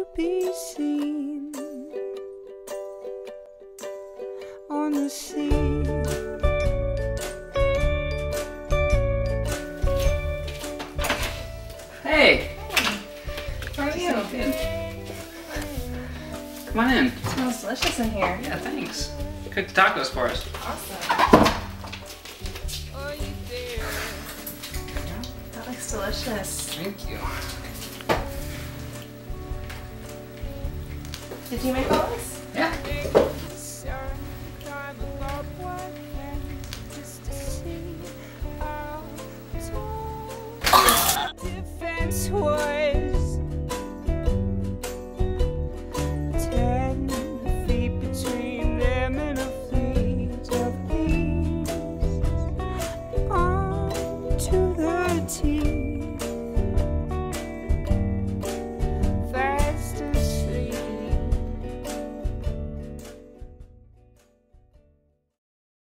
be seen on the sea. Hey! How are you? Good. Come on in. It smells delicious in here. Yeah, thanks. Cooked tacos for us. Awesome. That looks delicious. Thank you. Did you make all this?